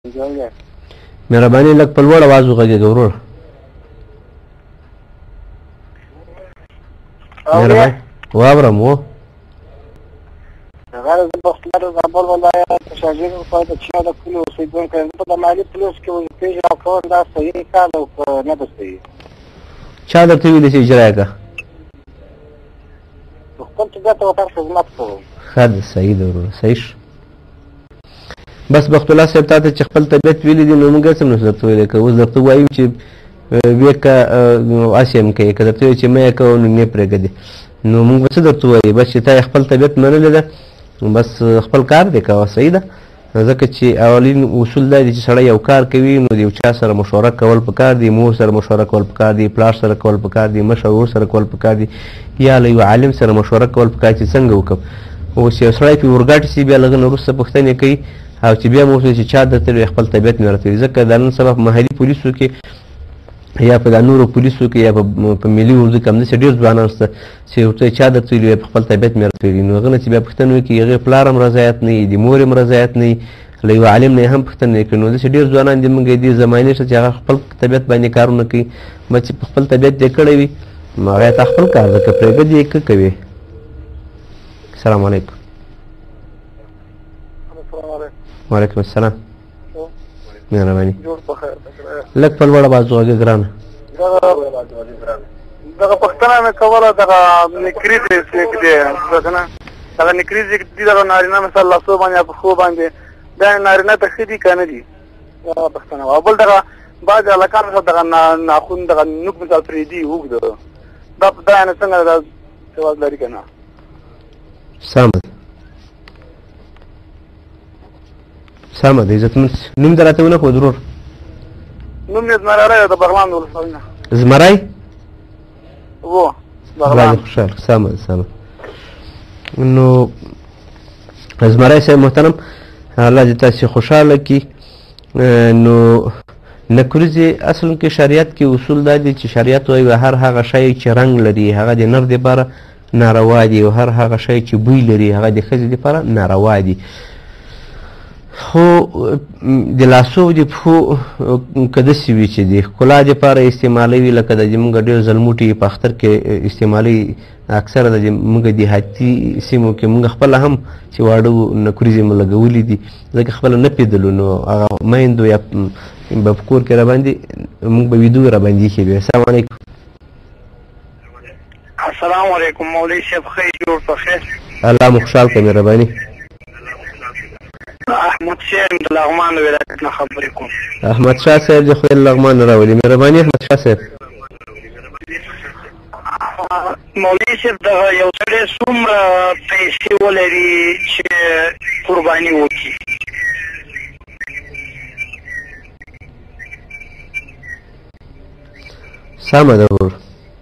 مهرباني لږ په لوړ اواز وغږېږه ورور. مهرباني واورم و. هغه د بختیار زابل ولایت شاګرد په د چا د کلو اوسیدونکی یم. په د مالي پولیس کې وظیفې اجرا کول دا صحیح کار دی که نه ده صحیح؟ چا درته ویلي چې اجرا یې کړه؟ د خپل طبیعت او کار خدمت کوم. ښه ده، صحیح ده وروره، صحیح شو. بس بخت الله صاحب تا ته چې خپل طبیعت ویلي دي نو موږ هېڅ هم نشو درته ویلی که اوس درته ووایو چې ویې کړه هسې هم کوې، که درته وایو چې مه یې کوه نو نه یې پرېږدې نو موږ به څه درته ووایو؟ بس چې تا یې خپل طبیعت منلی ده بس خپل کار دی کوه، صحیح ده. ځکه چې اولین اصول دا دی چې سړی یو کار کوي نو د یو چا سره مشوره کول پکار دی، مور سره مشوره کول پکار دی، پلار سره کول پکار دی، مشر ورور سره کول پکار دی، یا له یو عالم سره مشوره کول پکار چې څنګه وکړم. اوس یو سړی پرې ورګاټي شي بیا له هغه نه وروسته پوښتنې کوي او چې بیا مو ورته چې چا درته ویل خپل طبیعت مې راته ویلي. ځکه دا نن سبا په محلي پولیسو کې یا په دا نورو پولیسو کې یا په ملي اردو کې همداسې ډېر ځوانان شته چې ورته چا درته ویلي په خپل طبیعت مې راته ویلي. نو هغه نه چې بیا پوښتنه وکړي هغې پلار هم رضایت نه وي، د مور هم رضایت نه وي، له یو عالم نه یې هم پوښتنه نه کوي. نو داسې ډېر ځوانان دي موږ دې زمانې شته چې هغه خپل طبیعت باندې کارونه کوي. بس چې په خپل طبیعت یې کړی وي نو هغه ته خپل کار ده، که پرېږدي یې که کوي. السلام علیکم. وعلیکم السلام. مهرباني لږ په لوړ اواز وغږېږه ګرانه. دغه پوښتنه مې کوله دغه نکریز چې دی که نه دغه نکریز چې دي دغه نارینه مثال لاسو باندې یا پښو باندې دا نارینه ته ښه دي که نه دي؟ دغه پوښتنه وه. بل دغه بعضې هلکان مثلا دغه ناخون دغه نوک مثال پرېږدي اوږد دا یعنې څنګه دا جواز لري که نه؟ سمه ده سمه ده عزتمن. نوم دې راته ونه ښود ورور؟ نوم یې زمری دی د بغلان د ولسوالۍ نه. زمری؟ و بغلان. خوشحال سمه ده سمه. نو زمری صاحب محترم الله دې تاسې خوشحاله کړي. نو نکریزې اصل کې شریعت کې اصول دا دي چې شریعت وایي هر هغه شی چې رنګ لري هغه د نر دپاره ناروا دي او هر هغه شی چې بوی لري هغه د ښځې دپاره ناروا دي. خو د لاسو د پښو که داسې وي چې د ښکلا دپاره استعمالوي لکه د زمونږ ډېر زلموټي په اختر کې استعمالوي اکثره د زمونږ دیهاتي سیمو کې مونږ خپله هم چې واړه نکریزې مو لګولي دي ځکه خپله نه پېدلو نو هغه میندو یا به په کور کې راباندې مونږ به ویدو راباندې ایښې وي. السلام علیکم. السلام علیکم مولوي صاحب ښه جوړ په خیر؟ الله مو خوشحال کړه مهرباني. احمد شاه د لغمان ولایت نه خبرې کوم. احمد شاه صاحب د خدای له لغمان نه راولي. مهرباني احمد شاه صاحب. مولوي صاحب دغه یو سړی څومره پیسې ولري چې قرباني وکړي؟ سمه ده ورور.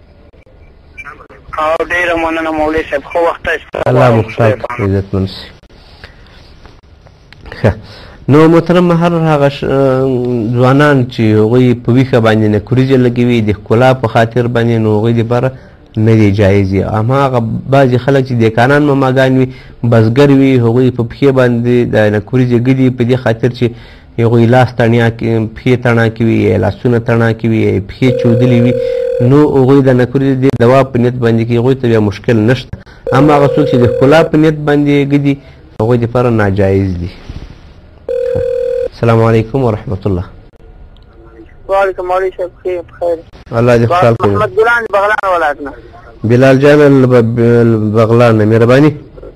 ډېره مننه مولوي صاحب ښه وخت الله مو خوشحال کړي عزتمن شي. نو محترم هر هغه ځوانان چې هغوی په ویښه باندې نکریزې لګوي د ښکلا په خاطر باندې نو هغوی دپاره نه دی جایز وي. هماغه بعضې خلک چې دیکانان ماماګان وي بزګر وي هغوی په پښې باندې د نکریزې ږدي په دې خاطر چې هغوی لاس تڼیا پښې تڼاکې وي یا لاسونه تڼاکې وي یا پښې چودلې وي نو هغوی د نکریزې د دوا په نیت باندې کې هغوی ته بیا مشکل نشته. هماغه څوک چې د ښکلا په نیت باندې ږدي هغوی دپاره ناجایز دي. السلام علیکم ورحمة الله. وعلیکم مولوي صاحب خیر بخیر. الله دې خوشحال کړي. محمد ګلان بغلان ولایت نه. بلال جان بغلان نه مهرباني.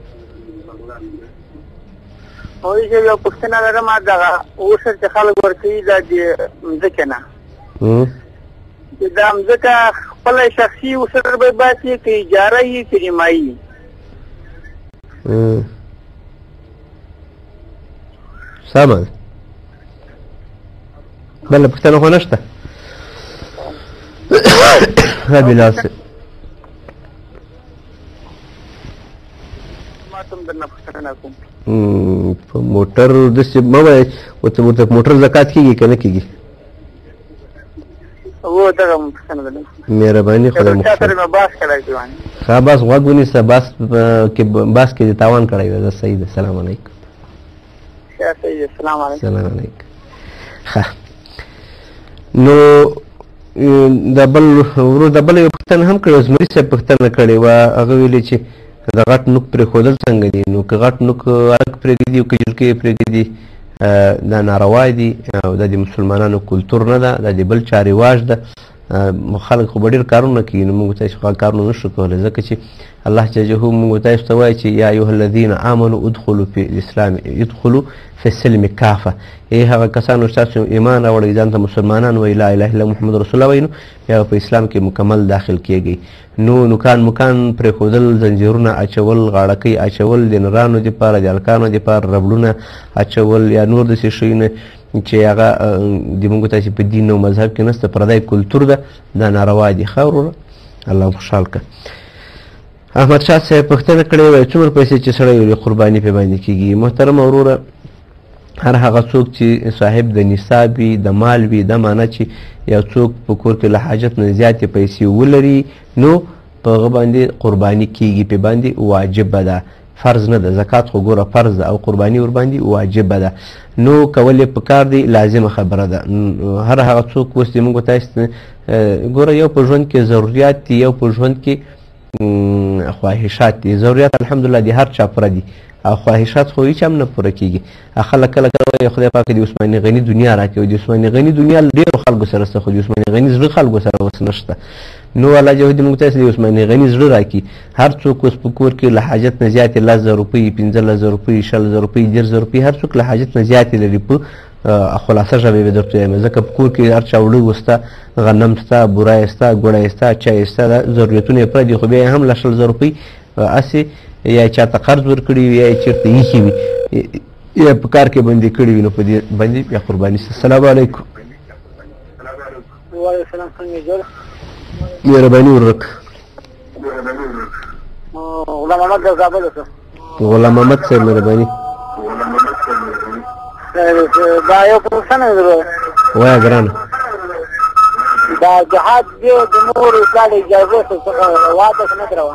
مولوي صاحب یو پوښتنه لرم دغه اوس چې خلک ورکوي دا د مځکې نه دا مځکه خپله شخصي اوسر به باسي که اجاره وي که نیمایي؟ سمه ده. بله پوښتنه خو نشته. ښه بلال صاحب په موټر داسې مه وایه ورته موټر زکات کېږي که نه کېږي؟ مهرباني خدای مو ښه بس غوږ ونیسه باس کې دې تاوان کړی وی. صحیح ده. السلام علیکم. السلام علیکم. السلام علیکم. نو د بل ورور د بل یو پوښتنه هم کړې وه، زمري صاحب پوښتنه کړې وه، هغه ویلې چې د غټ نوک پرېښودل څنګه دي؟ نو که غټ نوک هلک پرېږدي او که جلکۍ یې پرېږدي دا ناروا دي او دا د مسلمانانو کلتور نه ده، دا د بل چا رواج ده. خلک خو به ډېر کارونه کوي، نو موږ تاسو هغه کارونه نه شو کولی، ځکه چې الله جل جلاله موږ تاسو ته وایي چې یا ایها الذین آمنوا ادخلوا فی الاسلام ادخلوا فی السلم کافه. ای هغه کسانو چې تاسو ایمان راوړئ ځان ته مسلمانان وایي لا اله الا محمد رسول الله وایي، نو بیا په اسلام کې مکمل داخل کیږئ. نو نوکان مکان پرېښودل، زنجیرونه اچول، غاړکۍ اچول، د نرانو دپاره د هلکانو دپاره ربړونه اچول یا نور داسې شیونه چې هغه د موږ تاسې په دین او مذهب کې نسته، پردی کلتور ده، دا ناروا دي. ښه وروره الله خوشحال کړه. احمدشاه صاحب پوښتنه کړې وه څومره پیسې چې سړی وي قرباني پرې باندې کېږي؟ محترمه وروره، هر هغه څوک چې صاحب د نصاب وي، د مال وي، دا معنی چې یو څوک په کور کې له حاجت نه زیاتې پیسې ولري نو په هغه باندې قرباني کېږي، پرې باندې واجبه ده، فرض نه ده. زکات خو ګوره فرض ده او قرباني ورباندې واجبه ده. نو کول یې پکار دی، لازمه خبره ده. هر هغه څوک اوس د موږ تاسو ګوره یو په ژوند کې ضرورت دي، یو په ژوند کې خواهشات دي. ضرورت الحمدلله د هر چا پوره دي او خواهشات خو هیڅ هم نه پوره کېږي. خلک کله کله وایي خدای پاک د عثمان غني دنیا راکړي، د عثمان غني دنیا ډېرو خلکو سره شته خو د عثمان غني زړه خلکو سره اوس نشته. نو الله جل موږ تاسو د عثمان غني زړه راکړي. هر څوک اوس په کور کې له حاجت نه زیاتې 10,000 روپۍ، 15,000 روپۍ، 16,000 روپۍ، 10,000 روپۍ، هر څوک له حاجت نه زیاتې لري. په خلاصه ژبه به درته وایم، ځکه په کور کې هر چا وړه وسته، غنم سته، بورای سته، ګوړی سته، چای سته، دا ضرورتونه یې پوره دي، خو بیا یې هم له 16,000 روپۍ هسې یا چاته قرض ورکړي وي یا یې چېرته ایښي وي یا په کار کې بندي کړي وي، نو په دې باندې بیا قرباني سته. السلام علیکم. وعلیکم السلام. څنګه جوړ؟ مهرباني ورک. غلام محمد د زابل اوسه. غلام محمد صاحب مهرباني. دا یو پوښتنه ده. وایه ګرانه. دا جهاد دی د نور اسلام اجازه څخه واده نه درو.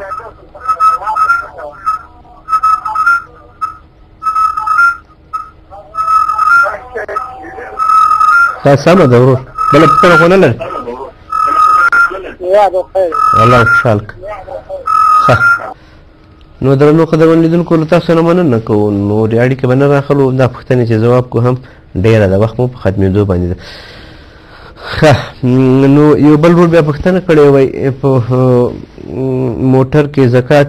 دا سمه ده ورور، بله پوښتنه خو نه لرې؟ یا د خیر. الله خوشحال کړه. ښه نو درنو قدرمن لیدونکو له تاسو نه مننه کوو، نورې اړیکې به نه راخلو. دا پوښتنې چې ځواب کو هم ډېره ده، وخت مو په ختمېدو باندې ده. ښه نو یو بل ورور بیا پوښتنه کړې وای په موټر کې زکات.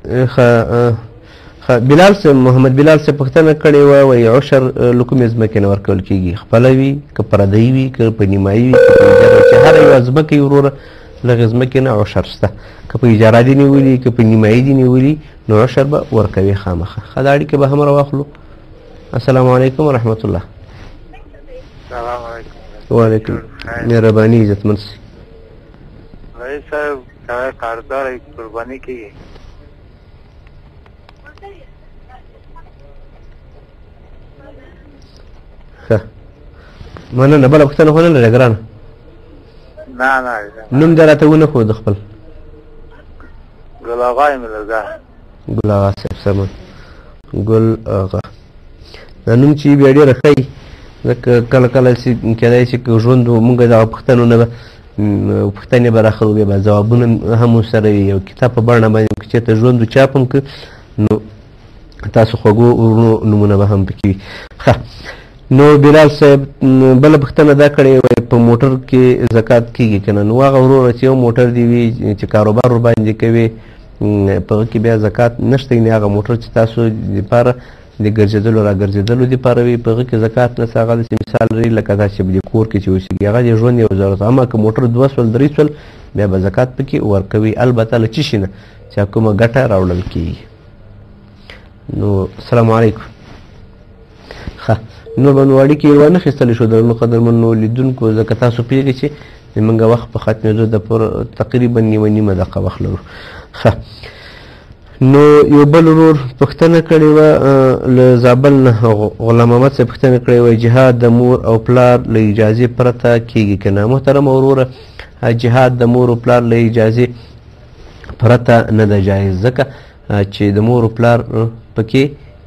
بلال صاحب، محمد بلال صاحب پوښتنه کړې وه، وایي عشر له کومې ځمکې نه ورکول کېږي؟ خپله وي که پردی وي که په نیمایي وي که په اجاره، چې هره یوه ځمکه یې وروره له هغې ځمکې نه عشر شته، که په اجاره دي نیولي که په نیمایي دي نیولي نو عشر به ورکوي خامخا. ښه دا اړیکې به هم راواخلو. السلام علیکم ورحمت الله. السلام علیکم. وعلیکم. مهرباني عزتمن سي. رئیس صاحب سړی کاردار قرباني کېږي؟ ښه مننه. بله پوښتنه خو نه لرې ګرانه؟ نه نه. نوم دې راته ونه ښود خپل؟ ګل آغا یم لرګا. ګل آغا صاحب سمه. ګل آغا دا نوم چې بیا ډېره ښایي، ځکه کله کله چې کېدای شي که ژوند و مونږ دغه پوښتنو نه به پوښتنې به راخلو، بیا به ځوابونه هم ورسره وي، یو کتاب په بڼه باندې که چېرته ژوند و چاپ هم که نو تاسو خوږو ورونو نومونه به هم پکې وي. ښه نو بلال صاحب بله پوښتنه دا کړې وای په موټر کې زکات کېږي که نه؟ نو هغه وروره چې یو موټر دې وي چې کاروبار ورباندې کوي په هغه کې بیا زکات نشته، یعنې هغه موټر چې تاسو دپاره د ګرځېدلو را ګرځېدلو دپاره وي په هغه کې زکات نشته. هغه داسې مثال لري لکه دا چې د کور کې چې اوسېږي هغه د ژوند یو ضرورت، اما که موټر 2 سول 3 سول بیا به زکات پکې ورکوي، البته له څه شي نه چې کومه ګټه راوړل کېږي. نو السلام علیکم. ښه نور به نو اړیکې ونه خیستلی شو درنو قدرمنو لیدونکو، ځکه تاسو پوهېږئ چې زمونږ وخت په ختمېدو د تقریبا نیمه دقیقه وخت لرو. ښه نو یو بل ورور پوښتنه کړې وه له زابل نه، غلام محمد صاحب پوښتنه کړې وه جهاد د مور او پلار له اجازې پرته کېږي که نه؟ محترمه وروره جهاد د مور او پلار له اجازې پرته نه ده جایز، ځکه چې د مور او پلار پکې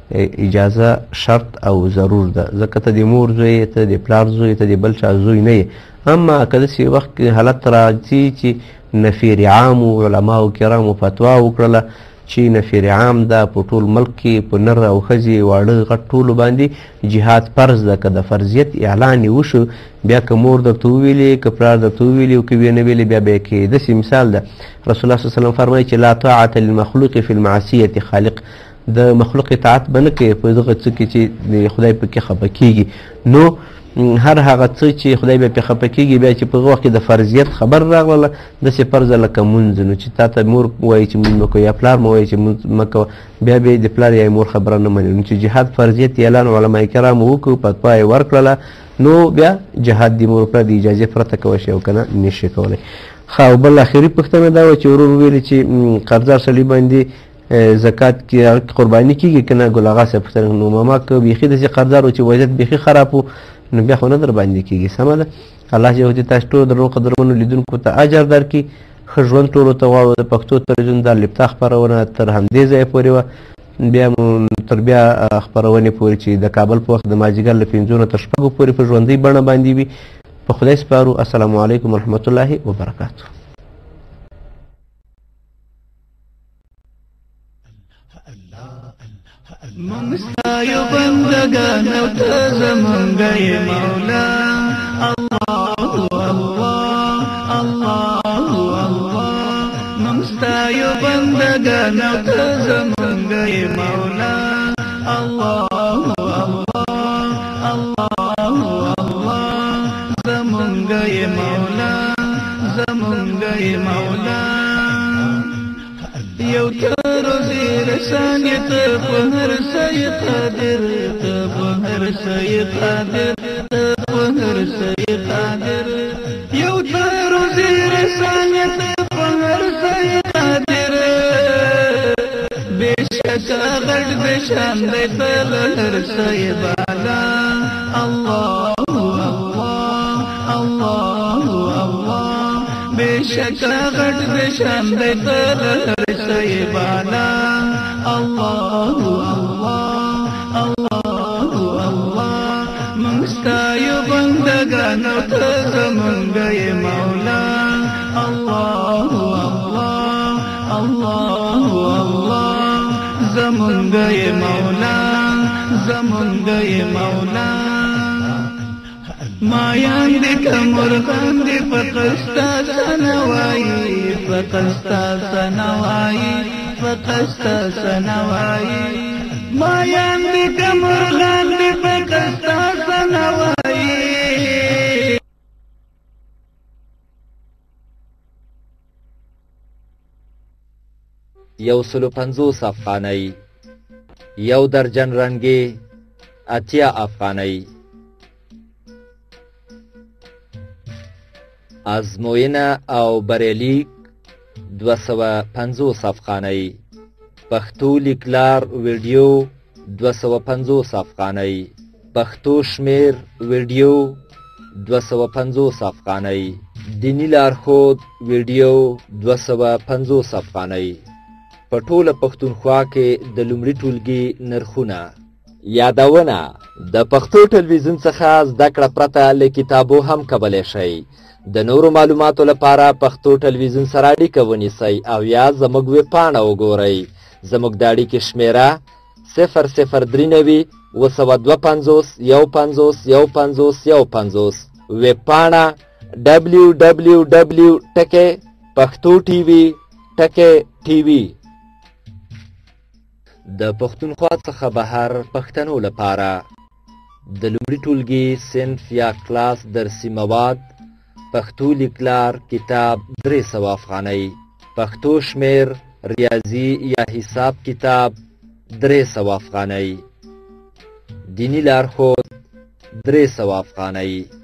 اجازه شرط او ضرور ده، ځکه ته د مور زوی ته د پلار زوی ته د بل چا زوی نه یې. اما که داسې وخت کې حالت راځي چې نفیر عامو علماو کرامو فتوا وکړله چې نفیر عام ده په ټول ملک کې په نر او ښځې واړه غټ ټولو باندې جهاد فرض ده. که د فرضیت اعلان یې وشو بیا که مور درته وویلې که پلار درته وویلې او که ویې نه ویلې بیا به یې کې داسې مثال ده. رسول الله صلی الله علیه وسلم فرمایي چې لا طاعة للمخلوق فی المعصیة خالق، د مخلوق اطاعت به نه کوې په دغه څه کې چې د خدای پکې خفه کېږي. نو هر هغه څه چې خدای به پې خفه کېږي بیا چې په هغه وخت کې د فرضیت خبر راغله داسې فرضه لکه مونځ، نو چې تا ته مور وایي چې مونځ مه کوه یا پلار مه وایي چې مونځ مه کوه بیا به د پلار یا مور خبره نه مني. نو چې جهاد فرضیت اعلان علما کرامو وکړو فتوا یې ورکړله نو بیا جهاد د مور پلار د اجازې پرته کولی شي او که نه نشي کولی. ښه او بل اخري پوښتنه دا وه چې ورور ویلې چې قرضدار سړي باندې زکات کې قرباني کېږي که نه؟ ګل اغا صاحب پوښتنه نو ماما که بیخي داسې قرضدار و چې وضعیت بیخي خراب و نو بیا خو نه در باندې کېږي. سمه ده. الله جل تاسو ټولو درنو قدرمنو لیدونکو ته اجر درکړي. ښه ژوند ټولو ته غواړو. د پښتو تلویزیون دا لپتا خپرونه تر همدې ځایه پورې وه، بیا تر بیا خپرونې پورې چې د کابل په وخت د مازدیګر له 5 نه تر 6 پورې په ژوندۍ بڼه باندې وي. په خدای سپارو. السلام علیکم ورحمة الله وبرکاته. منستا یو بندگان او ته زمونږ یې مولا الله الله الله الله. منستا یو بندگان او ته زمونږ یې مولا الله الله الله الله. زمونږ یې مولا زمونږ یې مولا. یو تر رسان یې ته په هر څه یې قادر، ته په هر څه یې قادر، ته په هر څه یې قادر. یو تر رسان یې ته په هر څه یې قادر. بېشکه غټ بې شان دی ته له هر څه یې بالا الله الله الله الله. بېشکه غټ بې شان دی ته له هر څه یې بالا الله الله الله الله. موږ ستا یو بندګان او ته زمونږ یې مولا الله الله الله الله. زمونږ یې مولا زمونږ یې مولا. مایان دې که مرغان دې فقط ستا څه وایي، فقط ستا څه وایي، فقط ستا څه وایي. مایان دې که مرغان دې فقط ستا څه وایي. یو 150 افغانۍ، یو درجن رنګې 80 افغانۍ. ازموینه او بریلیک 250 افغانۍ. پښتو لیکلار ویډیو 250 افغانۍ. پښتو شمیر ویډیو 250 افغانۍ. دینی لارښود ویډیو 250 افغانۍ. په ټوله پښتونخوا کې د لومړي ټولګي نرخونه. یادونه: د پښتو ټلویزیون څخه زده کړه پرته له کتابو هم کولی شئ. د نورو معلوماتو لپاره پښتو ټلویزیون سره اړیکه ونیسئ او یا زموږ ویبپاڼه وګورئ. زموږ د اړیکې شمیره 0039 252 150 ویبپاڼه www.پښتو.tv د پښتونخوا څخه بهر پښتنو لپاره د لومړي ټولګي صنف یا کلاس درسي مواد: پښتو لیکلار کتاب 300 افغانۍ. پښتو شمیر ریاضي یا حساب کتاب 300 افغانۍ. دینی لارښود 300 افغانۍ.